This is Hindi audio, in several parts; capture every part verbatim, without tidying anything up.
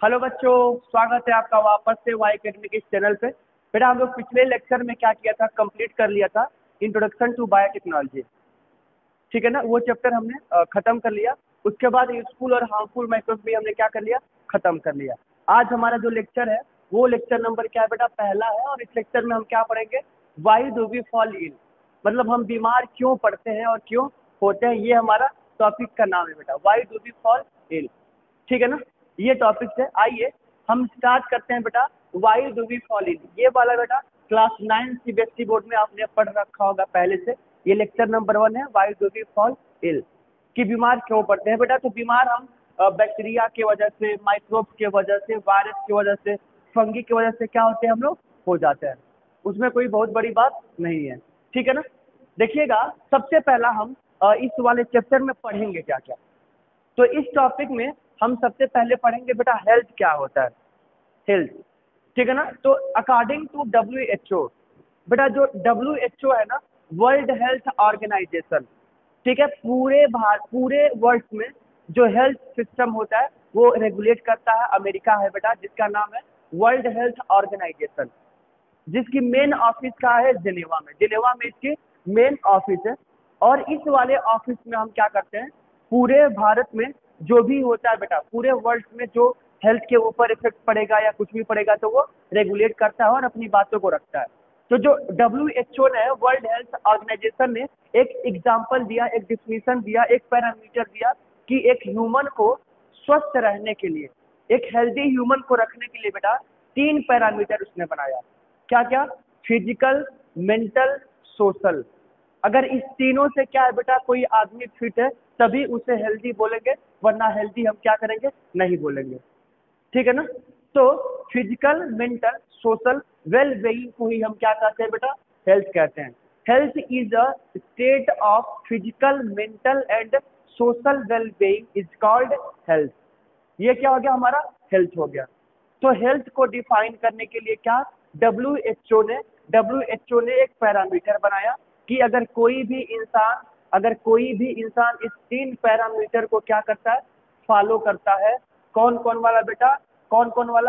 हेलो बच्चों, स्वागत है आपका वापस से वाई अकेडमी के इस चैनल पे। बेटा हम लोग पिछले लेक्चर में क्या किया था, कंप्लीट कर लिया था इंट्रोडक्शन टू बायोटेक्नोलॉजी। ठीक है ना, वो चैप्टर हमने अ, खत्म कर लिया। उसके बाद यूजफुल और हार्मफुल माइक्रोब्स भी हमने क्या कर लिया, खत्म कर लिया। आज हमारा जो लेक्चर है वो लेक्चर नंबर क्या है बेटा, पहला है। और इस लेक्चर में हम क्या पढ़ेंगे, why do we fall ill, मतलब हम बीमार क्यों पड़ते हैं और क्यों होते हैं, ये हमारा टॉपिक का नाम है बेटा, why do we fall ill. ठीक है ना, ये टॉपिक है। आइए हम स्टार्ट करते हैं बेटा, why do we fall in. ये वाला बेटा क्लास नाइन सीबीएसई बोर्ड में आपने पढ़ रखा होगा पहले से। ये लेक्चर नंबर वन है, why do we fall ill, कि बीमार क्यों पड़ते हैं बेटा। तो बीमार हम बैक्टीरिया की वजह से, माइक्रोब्स की वजह से, वायरस की वजह से, फंगी की वजह से क्या होते हैं, हम लोग हो जाते हैं। उसमें कोई बहुत बड़ी बात नहीं है। ठीक है ना, देखिएगा सबसे पहला हम अ, इस वाले चैप्टर में पढ़ेंगे क्या क्या। तो इस टॉपिक में हम सबसे पहले पढ़ेंगे बेटा हेल्थ क्या होता है, हेल्थ। ठीक है ना, तो according to W H O, बेटा जो डब्ल्यू एच ओ है ना, वर्ल्ड हेल्थ ऑर्गेनाइजेशन, ठीक है, पूरे भारत पूरे वर्ल्ड में जो हेल्थ सिस्टम होता है वो रेगुलेट करता है, अमेरिका है बेटा जिसका नाम है वर्ल्ड हेल्थ ऑर्गेनाइजेशन, जिसकी मेन ऑफिस का है जिनेवा में। जिनेवा में इसकी मेन ऑफिस है। और इस वाले ऑफिस में हम क्या करते हैं, पूरे भारत में जो भी होता है बेटा, पूरे वर्ल्ड में जो हेल्थ के ऊपर इफेक्ट पड़ेगा या कुछ भी पड़ेगा तो वो रेगुलेट करता है और अपनी बातों को रखता है। तो जो डब्ल्यू एच ओ ने, वर्ल्ड हेल्थ ऑर्गेनाइजेशन ने एक एग्जाम्पल दिया, एक डिफिनीशन दिया, एक पैरामीटर दिया कि एक ह्यूमन को स्वस्थ रहने के लिए, एक हेल्दी ह्यूमन को रखने के लिए बेटा तीन पैरामीटर उसने बनाया। क्या क्या, फिजिकल, मेंटल, सोशल। अगर इस तीनों से क्या है बेटा, कोई आदमी फिट है तभी उसे हेल्दी बोलेंगे, वरना हेल्दी हम क्या करेंगे, नहीं बोलेंगे। ठीक है ना, तो physical, mental, social well being को ही हम क्या कहते हैं बेटा, हेल्थ कहते हैं। Health is a state of physical, mental and social well being is called health. ये क्या हो गया, हमारा हेल्थ हो गया। तो हेल्थ को डिफाइन करने के लिए क्या, डब्ल्यू एच ओ ने डब्ल्यू एच ओ ने एक पैरामीटर बनाया कि अगर कोई भी इंसान अगर कोई भी इंसान इस तीन पैरामीटर को क्या करता है, फॉलो करता है। कौन कौन वाला बेटा, कौन कौन वाला,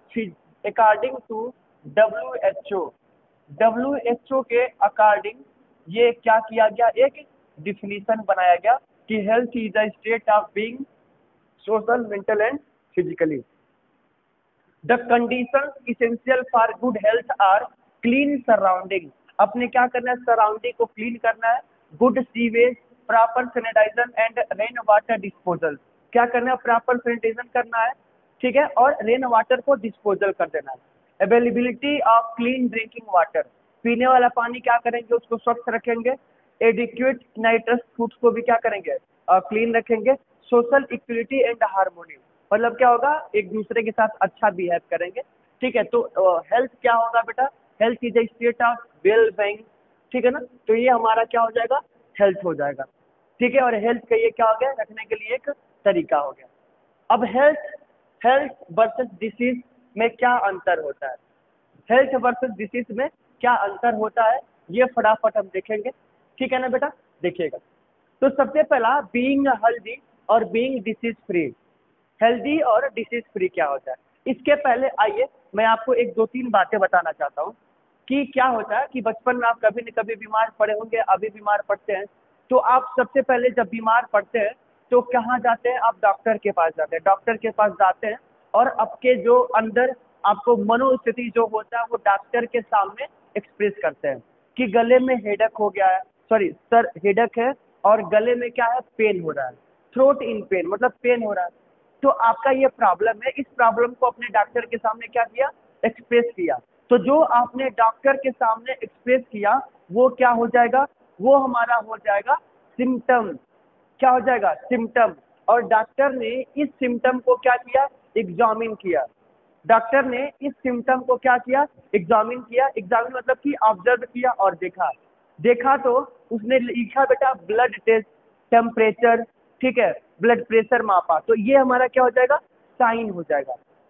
according to W H O, W H O के अकॉर्डिंग ये क्या किया गया, एक डिफिनीशन बनाया गया कि health is a state of being social, mental and physically. The condition essential for good health are clean surrounding, अपने क्या करना है, सराउंडिंग को क्लीन करना है, good sewage, proper sanitisation and rain water disposal. क्या करना है, प्रॉपर सैनिटाइजेशन करना है, ठीक है, और रेन वाटर को डिस्पोजल कर देना है। Availability of clean drinking water, पीने वाला पानी क्या करेंगे, उसको स्वच्छ रखेंगे। एडिक्वेट नाइट्रस फूड्स को भी क्या करेंगे, क्लीन रखेंगे। सोशल इक्वलिटी एंड हार्मोनी, मतलब क्या होगा, एक दूसरे के साथ अच्छा बिहेव करेंगे। ठीक है, तो हेल्थ क्या होगा बेटा, health is a state of well being. ठीक है ना, तो ये हमारा क्या हो जाएगा, हेल्थ हो जाएगा। ठीक है, और हेल्थ का ये क्या हो गया, रखने के लिए एक तरीका हो गया। अब हेल्थ हेल्थ वर्सेस डिसीज में क्या अंतर होता है, हेल्थ वर्सेस डिसीज में क्या अंतर होता है, ये फटाफट हम देखेंगे। ठीक है ना बेटा, देखिएगा। तो सबसे पहला, बीइंग हेल्दी और बीइंग डिसीज फ्री। हेल्दी और डिसीज फ्री क्या होता है, इसके पहले आइए मैं आपको एक दो तीन बातें बताना चाहता हूँ कि क्या होता है कि बचपन में आप कभी न कभी बीमार पड़े होंगे, अभी बीमार पड़ते हैं। तो आप सबसे पहले जब बीमार पड़ते हैं तो कहाँ जाते हैं, आप डॉक्टर के पास जाते हैं। डॉक्टर के पास जाते हैं और आपके जो अंदर आपको मनोस्थिति जो होता है वो डॉक्टर के सामने एक्सप्रेस करते हैं कि गले में हेडक हो गया है, सॉरी सर हेडक है, और गले में क्या है, पेन हो रहा है, थ्रोट इन पेन, मतलब पेन हो रहा है। तो आपका ये प्रॉब्लम है, इस प्रॉब्लम को अपने डॉक्टर के सामने क्या किया, एक्सप्रेस किया। तो जो आपने डॉक्टर के सामने एक्सप्रेस किया वो क्या हो जाएगा, वो हमारा हो जाएगा सिम्टम। क्या हो जाएगा, सिम्टम। और डॉक्टर ने इस सिम्टम को क्या किया, एग्जामिन किया। डॉक्टर ने इस सिम्टम को क्या किया, एग्जामिन किया। एग्जामिन मतलब कि ऑब्जर्व किया और देखा। देखा तो उसने लिखा बेटा ब्लड टेस्ट, टेम्परेचर, ठीक है, ब्लड प्रेशर मापा, तो ये हमारा क्या हो जाएगा, साइन हो जाएगा।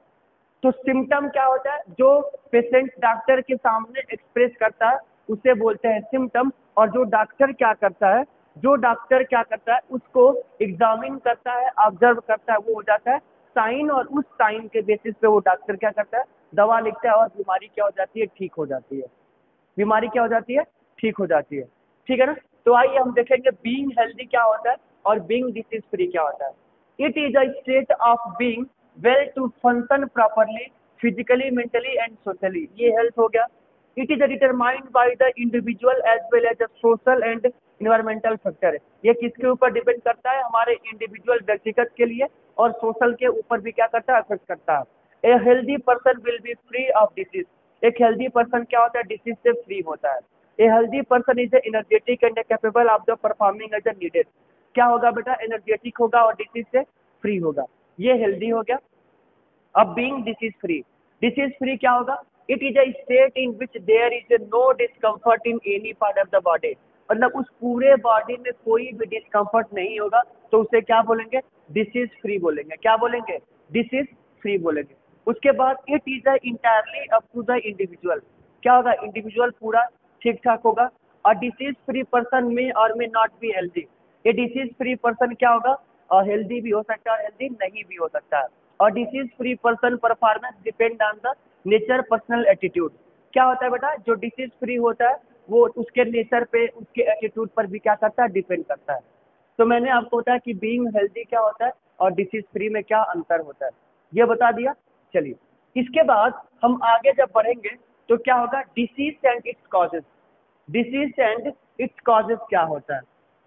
तो सिम्टम क्या होता है, जो पेशेंट डॉक्टर के सामने एक्सप्रेस करता है उसे बोलते हैं सिम्टम। और जो डॉक्टर क्या करता है जो डॉक्टर क्या करता है उसको एग्जामिन करता है, ऑब्जर्व करता है, वो हो जाता है साइन और उस साइन के बेसिस पे वो डॉक्टर क्या करता है, दवा लिखता है और बीमारी क्या हो जाती है, ठीक हो जाती है। बीमारी क्या हो जाती है, ठीक हो जाती है। ठीक है ना। तो आइए हम देखेंगे बीइंग हेल्दी क्या होता है और बीइंग डिसीज फ्री क्या होता है। It is a state of being well to function properly physically, mentally and socially. ये हेल्थ हो गया। It is determined by the individual as well as the social and environmental factor. ये किसके ऊपर डिपेंड करता है, हमारे इंडिविजुअल व्यक्तिगत के लिए और सोशल के ऊपर भी क्या करता है, अफेक्ट करता है। A healthy person will be free of disease. एक हेल्दी पर्सन क्या होता है, डिसीज से फ्री होता है। A healthy person is energetic and capable of the performing as a needed. क्या होगा बेटा, एनर्जेटिक होगा और डिसीज से फ्री होगा। ये हेल्दी हो गया। अब being disease free, disease free क्या होगा, it is a state in which there is no discomfort in any part of the body. मतलब उस पूरे बॉडी में कोई भी डिस्कम्फर्ट नहीं होगा, तो उसे क्या बोलेंगे, डिसीज फ्री बोलेंगे। क्या बोलेंगे, डिसीज फ्री बोलेंगे। उसके बाद it is a entirely up to the individual. क्या होगा, इंडिविजुअल पूरा ठीक ठाक होगा। और डिसीज फ्री पर्सन में और में नॉट बी हेल्दी। ये डिसीज फ्री पर्सन क्या होगा, और हेल्दी भी हो सकता है और हेल्दी नहीं भी हो सकता है। और disease free person performance depend on the nature personal attitude. क्या होता है बेटा, जो डिसीज फ्री होता है वो उसके नेचर पे, उसके एटीट्यूड पर भी क्या करता है, डिपेंड करता है। तो मैंने आपको बताया कि बीइंग हेल्दी क्या होता है और डिसीज फ्री में क्या अंतर होता है, ये बता दिया। चलिए इसके बाद हम आगे जब बढ़ेंगे तो क्या होगा, disease and its causes. Disease and its causes क्या होता है,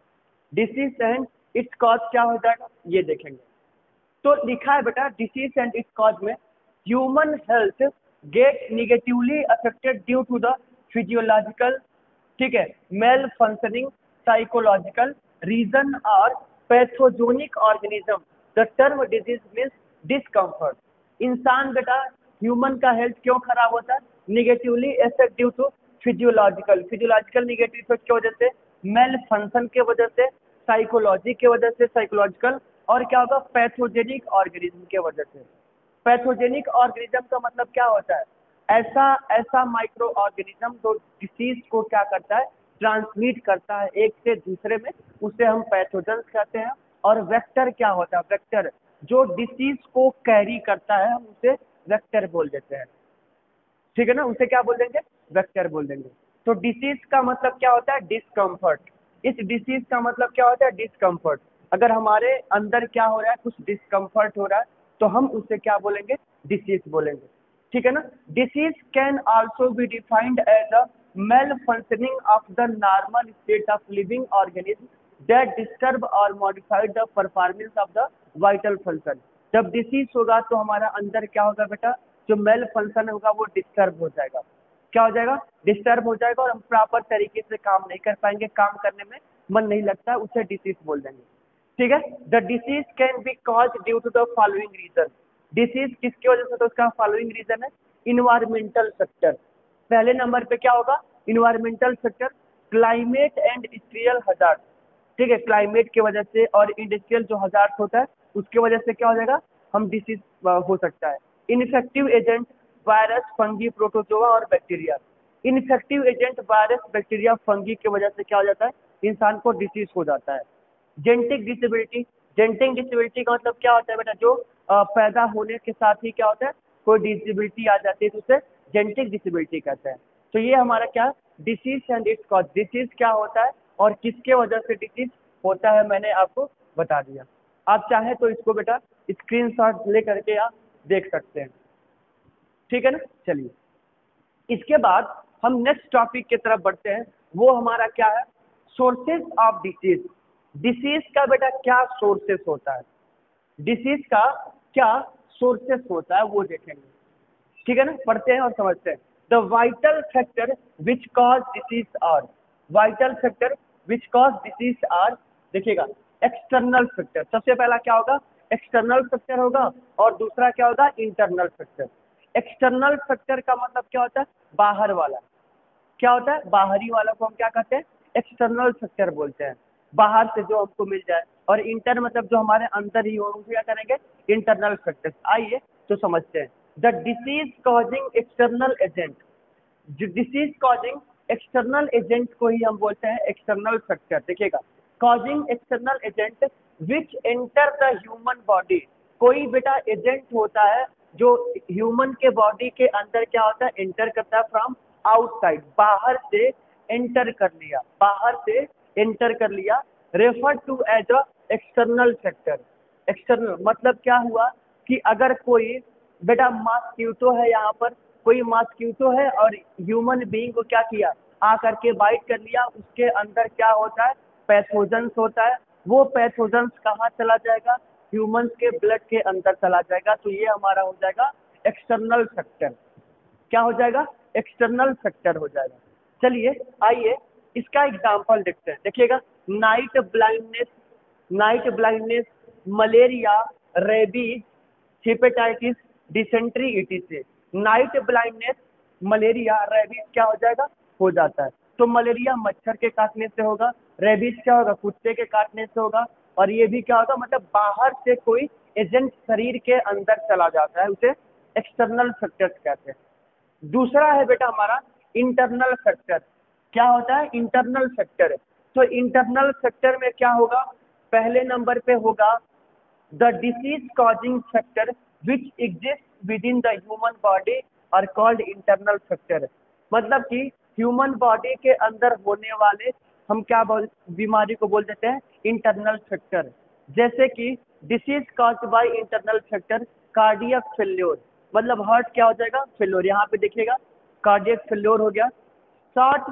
डिसीज एंड इट्स कॉज क्या हो जाएगा, ये देखेंगे। तो लिखा है बेटा, डिसीज एंड इट्स कॉज में human health get negatively affected due to the physiological, ठीक है, मेल फंक्शनिंग, साइकोलॉजिकल रीजन और pathogenic organism. The term disease means discomfort. इंसान बेटा ह्यूमन का हेल्थ क्यों खराब होता है, negatively effect due to physiological, physiological negative effect की वजह से, मेल फंक्शन की वजह से, साइकोलॉजी की वजह से, साइकोलॉजिकल, और क्या होगा, पैथोजेनिक ऑर्गेनिज्म की वजह से। पैथोजेनिक ऑर्गेनिज्म का मतलब क्या होता है, ऐसा ऐसा माइक्रो ऑर्गेनिज्म जो डिसीज को क्या करता है, ट्रांसमिट करता है एक से दूसरे में, उसे हम पैथोजन कहते हैं। और वेक्टर क्या होता है, वेक्टर जो डिसीज को कैरी करता है हम उसे वेक्टर बोल देते हैं। ठीक है ना, उसे क्या बोल देंगे, वेक्टर बोल देंगे। तो डिसीज का मतलब क्या होता है, डिस्कम्फर्ट। इस डिसीज का मतलब क्या होता है, डिस्कम्फर्ट। अगर हमारे अंदर क्या हो रहा है, कुछ डिस्कम्फर्ट हो रहा है, तो हम उसे क्या बोलेंगे, डिसीज बोलेंगे। ठीक है ना। Disease can also be defined as a malfunctioning of the normal state of living organism that disturb or modified the performance of the vital function. जब डिसीज होगा तो हमारा अंदर क्या होगा बेटा, जो मेल फंक्शन होगा वो डिस्टर्ब हो जाएगा। क्या हो जाएगा, डिस्टर्ब हो जाएगा, और हम प्रॉपर तरीके से काम नहीं कर पाएंगे, काम करने में मन नहीं लगता है, उसे डिसीज बोल देंगे। ठीक है। The disease can be cause due to the following reason. Disease किसकी वजह से, तो उसका फॉलोइंग रीजन है, इन्वायरमेंटल फैक्टर। पहले नंबर पे क्या होगा, environmental factor, climate and industrial hazard. ठीक है, क्लाइमेट की वजह से और इंडस्ट्रियल जो हजार्ड होता है उसकी वजह से क्या हो जाएगा, हम डिसीज हो सकता है। Infective agent, virus, fungi, protozoa और bacteria. Infective agent, virus, bacteria, fungi की वजह से क्या हो जाता है, इंसान को डिसीज हो जाता है। जेनेटिक डिसेबिलिटी, जेनेटिक डिसेबिलिटी का मतलब क्या होता है बेटा, जो अ, पैदा होने के साथ ही क्या होता है, कोई डिसेबिलिटी आ जाती है तो उसे जेनेटिक डिसेबिलिटी कहते हैं। तो ये हमारा क्या, disease and its cause, disease क्या होता है और किसके वजह से डिसीज होता है, मैंने आपको बता दिया। आप चाहे तो इसको बेटा स्क्रीनशॉट ले करके आप देख सकते हैं। ठीक है ना। चलिए इसके बाद हम नेक्स्ट टॉपिक की तरफ बढ़ते हैं, वो हमारा क्या है, सोर्सेज ऑफ डिसीज। डिसीज का बेटा क्या सोर्सेस होता है, डिसीज का क्या सोर्सेस होता है वो देखेंगे। ठीक है ना, पढ़ते हैं और समझते हैं। The vital factor which cause disease are, vital factor which cause disease are, देखिएगा एक्सटर्नल फैक्टर, सबसे पहला क्या होगा, एक्सटर्नल फैक्टर होगा, और दूसरा क्या होगा, इंटरनल फैक्टर। एक्सटर्नल फैक्टर का मतलब क्या होता है, बाहर वाला। क्या होता है, बाहरी वाला को हम क्या कहते हैं, एक्सटर्नल फैक्टर बोलते हैं, बाहर से जो हमको मिल जाए। और इंटर मतलब जो हमारे अंदर ही हो, उसे क्या करेंगे, इंटरनल फैक्टर। आइए तो समझते हैं। The disease causing external agent, जो डिसीज कॉजिंग एक्सटर्नल एजेंट को ही हम बोलते हैं एक्सटर्नल फैक्टर। देखिएगा, causing external agent which enter the human body, कोई बेटा एजेंट होता है जो ह्यूमन के बॉडी के अंदर क्या होता है, एंटर करता है फ्रॉम आउटसाइड, बाहर से एंटर कर लिया, बाहर से एंटर कर लिया, refer to as a external factor. External मतलब क्या हुआ कि अगर कोई बेटा मॉस्क्यूटो है, यहाँ पर कोई मॉस्क्यूटो है और ह्यूमन बीइंग को क्या किया, आ करके बाइट कर लिया, उसके अंदर क्या होता है, पैथोजेंस होता है। वो पैथोजेंस कहाँ चला जाएगा, ह्यूमंस के ब्लड के अंदर चला जाएगा। तो ये हमारा हो जाएगा एक्सटर्नल फैक्टर। क्या हो जाएगा, एक्सटर्नल फैक्टर हो जाएगा। चलिए आइए इसका एग्जांपल देखते हैं। देखिएगा, night blindness, night blindness, malaria, rabies, hepatitis, dysentery, ETC. Night blindness, malaria, rabies क्या हो जाएगा, हो जाता है। तो मलेरिया मच्छर के काटने से होगा, रेबीज क्या होगा, कुत्ते के काटने से होगा, और ये भी क्या होगा, मतलब बाहर से कोई एजेंट शरीर के अंदर चला जाता है, उसे एक्सटर्नल फैक्टर्स कहते हैं। दूसरा है बेटा हमारा इंटरनल फैक्टर। क्या होता है, इंटरनल फैक्टर। तो इंटरनल फैक्टर में क्या होगा, पहले नंबर पे होगा the disease causing factor which exist within the human body are called internal factor. मतलब कि ह्यूमन बॉडी के अंदर होने वाले हम क्या बोल बीमारी को बोल देते हैं, इंटरनल फैक्टर। जैसे कि disease caused by internal factor, cardiac failure, मतलब हार्ट क्या हो जाएगा, फेल्योर। यहाँ पे देखिएगा कार्डियक फेल्योर हो गया, शॉर्ट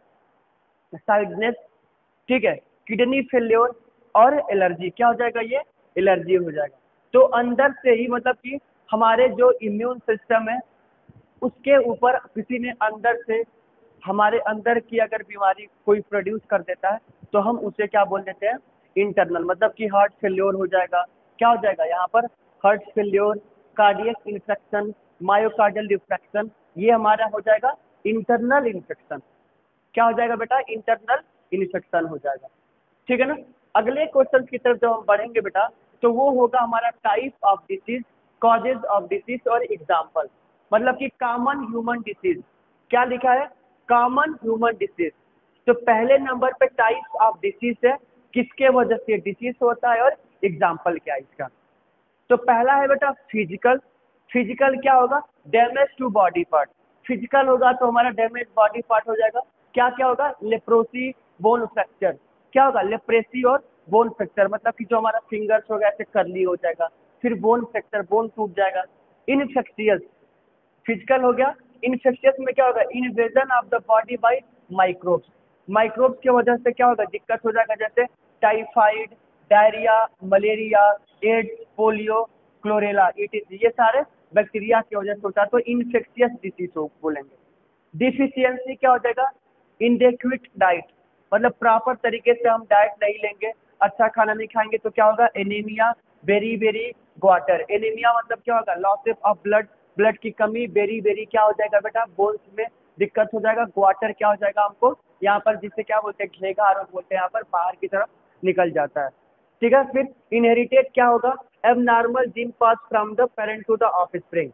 साइडनेस, ठीक है, किडनी फेल्योर और एलर्जी, क्या हो जाएगा, ये एलर्जी हो जाएगा। तो अंदर से ही मतलब कि हमारे जो इम्यून सिस्टम है उसके ऊपर किसी ने अंदर से हमारे अंदर की अगर बीमारी कोई प्रोड्यूस कर देता है तो हम उसे क्या बोल देते हैं, इंटरनल। मतलब कि हार्ट फेल्योर हो जाएगा, क्या हो जाएगा यहाँ पर, heart failure, cardiac infection, myocardial diffraction, ये हमारा हो जाएगा इंटरनल इन्फेक्शन। क्या हो जाएगा बेटा, इंटरनल इन्फेक्शन हो जाएगा। ठीक है ना। अगले क्वेश्चन की तरफ जब हम बढ़ेंगे बेटा, तो वो होगा हमारा type of disease, causes of disease और एग्जाम्पल। मतलब कि कॉमन ह्यूमन डिसीज, क्या लिखा है, कॉमन ह्यूमन डिसीज। तो पहले नंबर पे टाइप ऑफ डिसीज है, किसके वजह से डिसीज होता है और एग्जाम्पल क्या है इसका। तो पहला है बेटा फिजिकल। फिजिकल क्या होगा, damage to body part. Physical होगा तो हमारा डैमेज बॉडी पार्ट हो जाएगा। क्या क्या होगा, लेप्रोसी, बोन फ्रैक्चर। क्या होगा, लेप्रेसी और बोन फ्रैक्चर, मतलब कि जो हमारा फिंगर्स होगा ऐसे कर्ली हो जाएगा। फिर बोन फ्रैक्चर, बोन टूट जाएगा। इनफेक्शियस, फिजिकल हो गया। इन्फेक्शियस में क्या होगा, invasion of the body by microbes. Microbes की वजह से क्या होगा, दिक्कत हो जाएगा, जैसे typhoid, diarrhoea, malaria, AIDS, polio, cholera, etc, ये सारे बैक्टीरिया की वजह से होता है। तो इन्फेक्शियस डिसीज हो बोलेंगे। डिफिशियंसी क्या हो जाएगा, इनडेक्विट डाइट, मतलब प्रॉपर तरीके से हम डाइट नहीं लेंगे, अच्छा खाना नहीं खाएंगे तो क्या होगा, anaemia, beri beri goitre. Anaemia मतलब क्या होगा, लॉस ऑफ ब्लड, ब्लड की कमी। बेरी बेरी क्या हो जाएगा बेटा, बोन्स में दिक्कत हो जाएगा। ग्वाटर क्या हो जाएगा हमको यहाँ पर, जिसे क्या बोलते हैं, घेगा आरोप बोलते हैं, यहाँ पर बाहर की तरफ निकल जाता है। ठीक है। फिर इनहेरिटेड क्या होगा, abnormal gene pass from the parent to the offspring.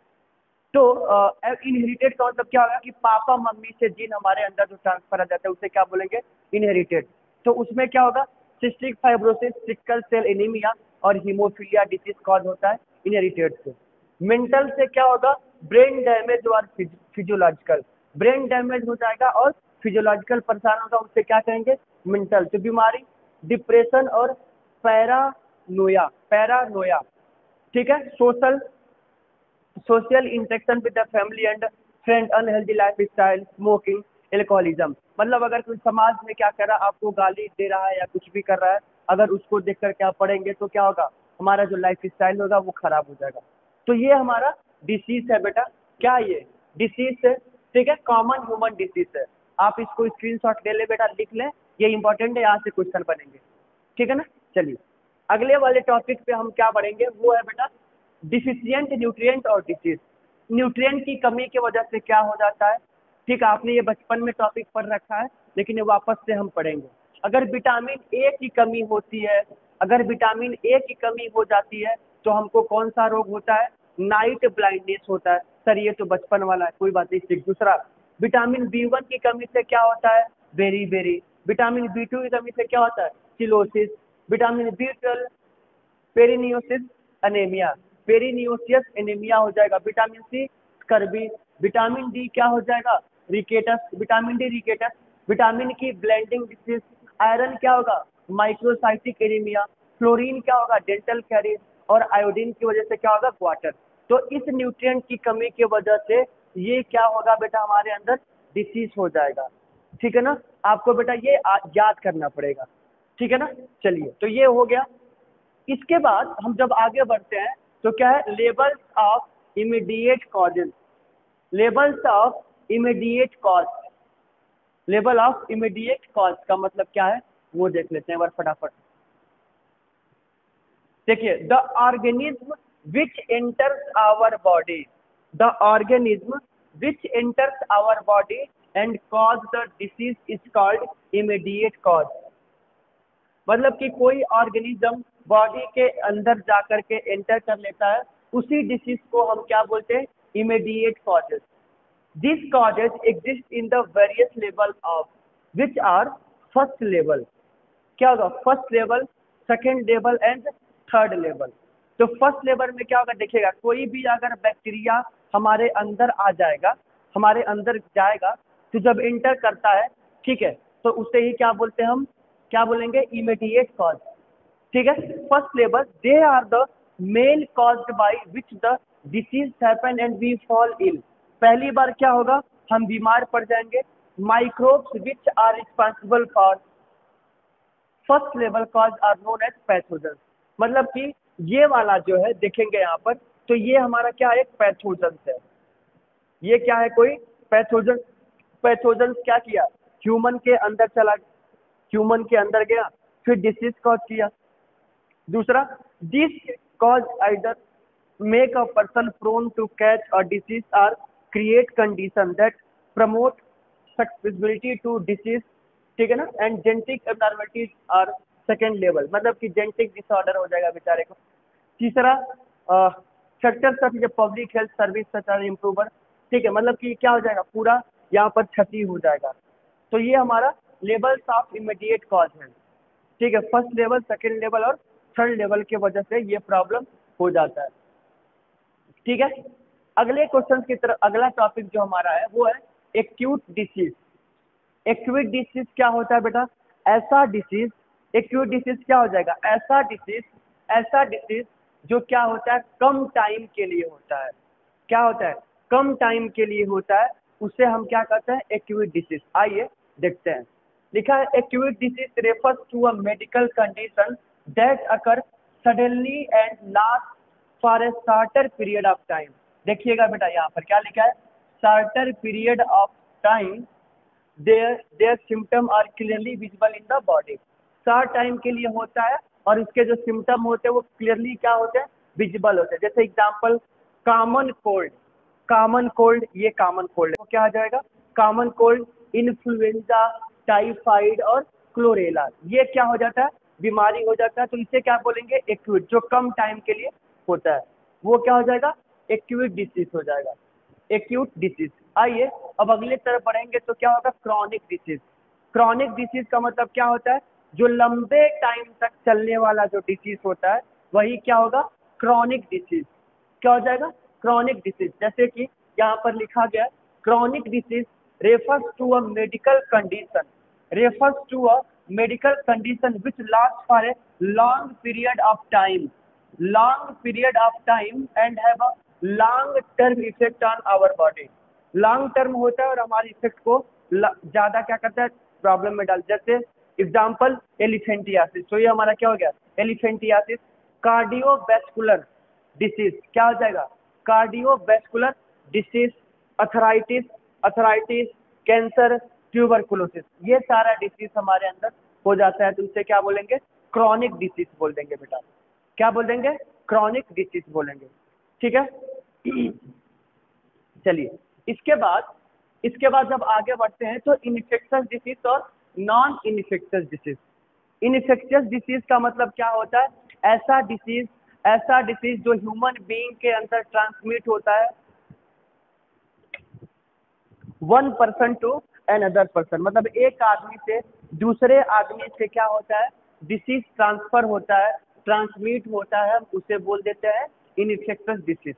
तो इनहेरिटेड का मतलब क्या होगा कि पापा मम्मी से जीन हमारे अंदर जो ट्रांसफर आ जाता है उसे क्या बोलेंगे, इनहेरिटेड। तो उसमें क्या होगा, cystic fibrosis, sickle cell anaemia और हीमोफीलिया डिसीज कॉज होता है इनहेरिटेड से। मेंटल से क्या होगा, ब्रेन डैमेज और फिजियोलॉजिकल, ब्रेन डैमेज हो जाएगा और फिजियोलॉजिकल परेशान होगा, उससे क्या कहेंगे, मेंटल। तो बीमारी डिप्रेशन और पैरानोया, पैरानोया। ठीक है। Social social interaction with the family and friend, unhealthy lifestyle, smoking, alcoholism. मतलब अगर कोई समाज में क्या कर रहा है, आपको गाली दे रहा है या कुछ भी कर रहा है, अगर उसको देख कर क्या पढ़ेंगे तो क्या होगा, हमारा जो लाइफ स्टाइल होगा वो खराब हो जाएगा। तो ये हमारा डिसीज है बेटा, क्या ये डिसीज है। ठीक है, कॉमन ह्यूमन डिसीज है। आप इसको स्क्रीनशॉट ले ले बेटा, लिख लें, ये इंपॉर्टेंट है, यहाँ से क्वेश्चन बनेंगे। ठीक है ना। चलिए अगले वाले टॉपिक पे हम क्या पढ़ेंगे, वो है बेटा डिफिशियंट न्यूट्रिएंट और डिसीज। न्यूट्रिएंट की कमी की वजह से क्या हो जाता है। ठीक है, आपने ये बचपन में टॉपिक पढ़ रखा है, लेकिन ये वापस से हम पढ़ेंगे। अगर विटामिन ए की कमी होती है, अगर विटामिन ए की कमी हो जाती है तो हमको कौन सा रोग होता है, नाइट ब्लाइंडनेस होता है। सर ये तो बचपन वाला है, कोई बात नहीं। दूसरा, विटामिन बी वन की कमी से क्या होता है, beriberi. Vitamin B two की कमी से क्या होता है, cheilosis. Vitamin B twelve, pernicious. Anaemia, pernicious anaemia हो जाएगा, vitamin C scurvy, vitamin D क्या हो जाएगा rickets, vitamin D rickets, vitamin की ब्लेंडिंग डिसीज, आयरन क्या होगा माइक्रोसाइटिक एनीमिया, फ्लोरीन क्या होगा डेंटल कैरिज, और आयोडीन की वजह से क्या होगा क्वार्टर। तो इस न्यूट्रिएंट की कमी की वजह से ये क्या होगा बेटा हमारे अंदर डिसीज हो जाएगा, ठीक है ना। आपको बेटा ये आ, याद करना पड़ेगा, ठीक है ना। चलिए तो ये हो गया। इसके बाद हम जब आगे बढ़ते हैं तो क्या है levels of immediate causes, levels of immediate cause, लेबल ऑफ इमीडिएट कॉज का मतलब क्या है वो देख लेते हैं एक बार फटाफट। देखिए the organism which enters our body, the organism which enters our body and cause the disease is called immediate cause. मतलब कि कोई ऑर्गेनिज्म बॉडी के अंदर जाकर के एंटर कर लेता है, उसी डिसीज को हम क्या बोलते हैं immediate causes. These causes exist in the various level of which are first level, क्या होगा first level, second level and third level. तो फर्स्ट लेवल में क्या होगा देखिएगा, कोई भी अगर बैक्टीरिया हमारे अंदर आ जाएगा, हमारे अंदर जाएगा तो जब एंटर करता है ठीक है तो उसे ही क्या बोलते हैं हम, क्या बोलेंगे इमीडिएट कॉज, ठीक है। First level they are the main caused by which the disease happen and we fall ill. पहली बार क्या होगा हम बीमार पड़ जाएंगे। Microbes which are responsible for first level cause are known as pathogen. मतलब कि ये वाला जो है देखेंगे यहाँ पर तो ये हमारा क्या है पैथोजन है, ये क्या है कोई पैथोजन। पैथोजन क्या किया ह्यूमन के अंदर चला, ह्यूमन के अंदर गया फिर डिसीज कॉज किया। दूसरा this cause either make a person prone to catch a disease or create condition that promote susceptibility to disease, ठीक है ना। And genetic abnormalities are second level, मतलब कि जेनेटिक डिसऑर्डर हो जाएगा बेचारे को। तीसरा sector of public health service such as improver, ठीक है, मतलब कि क्या हो जाएगा पूरा यहाँ पर क्षति हो जाएगा। तो ये हमारा लेवल्स ऑफ इमीडिएट कॉज है, ठीक है। फर्स्ट लेवल, सेकेंड लेवल और थर्ड लेवल की वजह से ये प्रॉब्लम हो जाता है, ठीक है। अगले क्वेश्चन की तरफ, अगला टॉपिक जो हमारा है वो है एक्यूट डिसीज। एक्यूट डिसीज क्या होता है बेटा, ऐसा डिसीज, एक्यूट डिसीज क्या हो जाएगा ऐसा डिसीज, ऐसा डिसीज जो क्या होता है कम टाइम के लिए होता है, क्या होता है कम टाइम के लिए होता है, उसे हम क्या कहते हैं एक्यूट डिसीज। आइए देखते हैं, लिखा है acute disease refers to a medical condition that occur suddenly and last for a shorter period of time. देखिएगा बेटा यहाँ पर क्या लिखा है shorter period of time, their their symptom are clearly visible in the body. Short time के लिए होता है और इसके जो सिम्टम होते हैं वो क्लियरली क्या होते हैं विजिबल होते हैं। जैसे example common cold, common cold ये कॉमन कोल्ड वो क्या आ जाएगा कॉमन कोल्ड, इन्फ्लुएंजा, टाइफाइड और क्लोरेला, ये क्या हो जाता है बीमारी हो जाता है। तो इसे क्या बोलेंगे एक्यूट, जो कम टाइम के लिए होता है वो क्या हो जाएगा एक्यूट डिसीज हो जाएगा, एक्यूट डिसीज। आइए अब अगले तरफ बढ़ेंगे तो क्या होगा क्रॉनिक डिसीज। क्रॉनिक डिसीज का मतलब क्या होता है जो लंबे टाइम तक चलने वाला जो डिसीज होता है वही क्या होगा क्रॉनिक डिसीज, क्या हो जाएगा क्रॉनिक डिसीज। जैसे कि यहाँ पर लिखा गया chronic disease refers to a medical condition, refers to a medical condition which last for a long period of time, long period of time and have a long term effect on our body। long term होता है और हमारे इफेक्ट को ज्यादा क्या करता है प्रॉब्लम में डाल। जैसे एग्जांपल एलिफेंटियासिस, तो ये हमारा क्या हो गया एलिफेंटियासिस। कार्डियोवैस्कुलर डिसीज क्या हो जाएगा cardiovascular disease, arthritis, arthritis, cancer, tuberculosis, ये सारा डिसीज हमारे अंदर हो जाता है तो उसे क्या बोलेंगे क्रॉनिक डिसीज बोल देंगे बेटा, क्या बोल देंगे क्रॉनिक डिसीज बोलेंगे, ठीक है। चलिए इसके बाद, इसके बाद जब आगे बढ़ते हैं तो इन्फेक्शियस डिसीज और non infectious disease. Infectious disease का मतलब क्या होता है ऐसा डिसीज, ऐसा डिसीज जो ह्यूमन बीइंग के अंदर ट्रांसमिट होता है one person to another person, मतलब एक आदमी से दूसरे आदमी से क्या होता है डिसीज ट्रांसफर होता है ट्रांसमिट होता है, हम उसे बोल देते हैं इन्फेक्शियस डिसीज।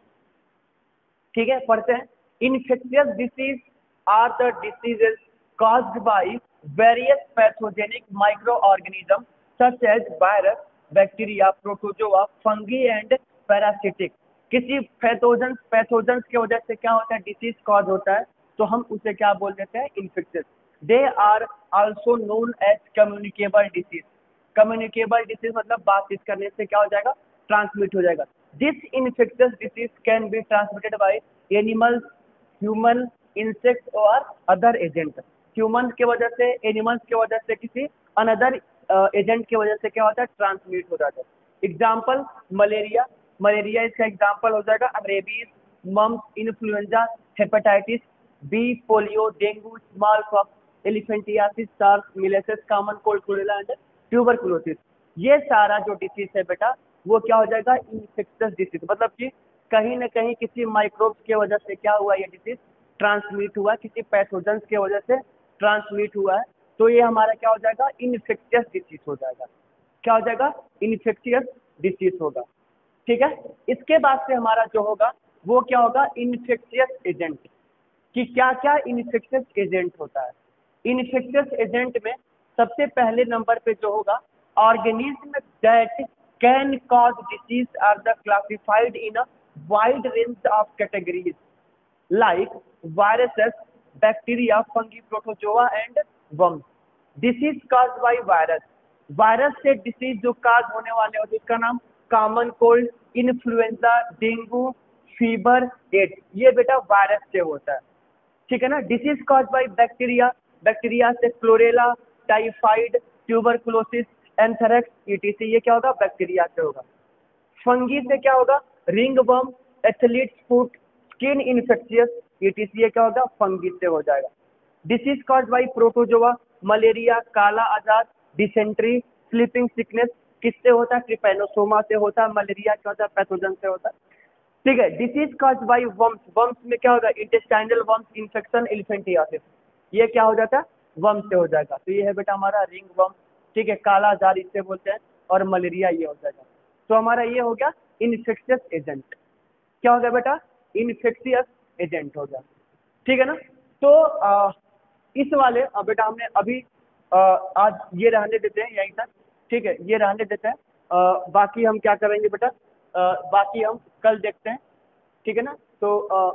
ठीक है, पढ़ते हैं। Infectious disease are the diseases caused by various pathogenic microorganisms such as virus, bacteria, protozoa, fungi and parasitic। किसी पैथोजन पैथोजन्स की वजह से क्या होता है, डिसीज कॉज होता है, तो हम उसे क्या बोल देते हैं, infectious. They are also known as communicable disease. Communicable disease मतलब बातचीत करने से क्या हो जाएगा, ट्रांसमिट हो जाएगा। This infectious disease can be transmitted by animals, human, insect और अदर एजेंट। ह्यूमन की वजह से, एनिमल्स की वजह से, किसी अनदर एजेंट की वजह से क्या होता है, ट्रांसमिट हो जाता है। एग्जाम्पल मलेरिया, मलेरिया इसका एग्जाम्पल हो जाएगा। Rabies, mumps, influenza, hepatitis B, polio, dengue, small pox, elephantiasis, SARS, measles, common cold, cholera and tuberculosis. ये सारा जो डिसीज है बेटा वो क्या हो जाएगा, इन्फेक्शियस डिसीज। मतलब कि कहीं ना कहीं किसी माइक्रोब्स की वजह से क्या हुआ, ये डिसीज ट्रांसमिट हुआ, किसी पैथोजन की वजह से ट्रांसमिट हुआ है, तो ये हमारा क्या हो जाएगा, इन्फेक्शियस डिसीज हो जाएगा। क्या हो जाएगा, इन्फेक्शियस डिसीज होगा। ठीक है, इसके बाद से हमारा जो होगा वो क्या होगा, इन्फेक्शियस एजेंट। कि क्या क्या इन्फेक्शियस एजेंट होता है। इन्फेक्शियस एजेंट में सबसे पहले नंबर पे जो होगा, organism that can cause disease are the classified in a wide range of categories like viruses, bacteria, fungi, protozoa and worms. Disease cause by virus, virus से डिसीज जो काज होने वाले होते हैं, इसका नाम common cold, influenza, dengue, fever, AIDS, ये बेटा वायरस से होता है। ठीक है ना। Disease cause by bacteria, bacteria से cholera, typhoid, tuberculosis, anthrax, ETC, ये क्या होगा, बैक्टीरिया से होगा। फंगी से क्या होगा, ringworm, athlete's foot, skin infectious, ETC, ये क्या होगा, फंगी से हो जाएगा। Disease cause by protozoa, malaria, kala azar, dysentery, sleeping sickness, किससे होता है, ट्रिपैनोसोमा से होता है। मलेरिया क्या होता है, पैथोजन से होता है। ठीक है। Disease cause by worms, worms में क्या होगा, इंटेस्टाइनल वर्म्स इन्फेक्शन, एलिफेंटियासिस, ये क्या हो जाता है, वर्म से हो जाएगा। तो ये है बेटा हमारा रिंग वर्म। ठीक है, काला आजार इससे बोलते हैं, और मलेरिया ये हो जाएगा। तो हमारा ये हो गया इन्फेक्शियस एजेंट। क्या हो गया बेटा, इन्फेक्शियस एजेंट हो गया। ठीक है ना। तो आ, इस वाले आ, बेटा हमने अभी आ, आज ये रहने देते हैं यहीं तक। ठीक है, ये रहने देते हैं। आ, बाकी हम क्या करेंगे बेटा, आ, बाकी हम कल देखते हैं। ठीक है ना। तो आ,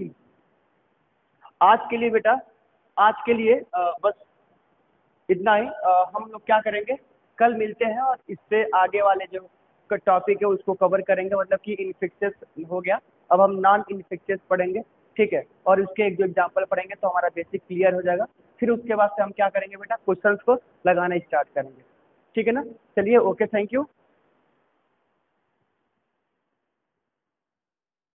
आज के लिए बेटा, आज के लिए आ, बस इतना ही। आ, हम लोग क्या करेंगे, कल मिलते हैं और इससे आगे वाले जो टॉपिक है उसको कवर करेंगे। मतलब कि इन्फेक्शियस हो गया, अब हम नॉन इन्फेक्शियस पढ़ेंगे। ठीक है, और उसके एक दो एग्जाम्पल पढ़ेंगे तो हमारा बेसिक क्लियर हो जाएगा। फिर उसके बाद से हम क्या करेंगे बेटा, क्वेश्चंस को लगाना स्टार्ट करेंगे। ठीक है ना। चलिए, ओके, थैंक यू।